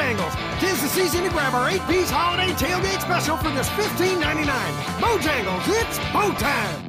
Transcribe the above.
Bojangles. 'Tis the season to grab our 8-piece holiday tailgate special for just $15.99. Bojangles, it's Bo time!